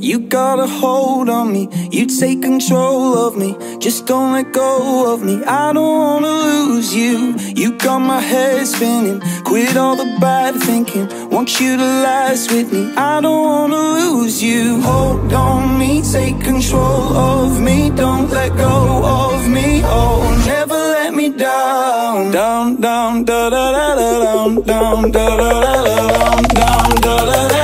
You got a hold on me, you take control of me. Just don't let go of me, I don't wanna lose you. You got my head spinning, quit all the bad thinking. Want you to last with me, I don't wanna lose you. Hold on me, take control of me. Don't let go of me, oh, never let me down. Down, down, da da da da, down, down, da da da da, down, down, da da da.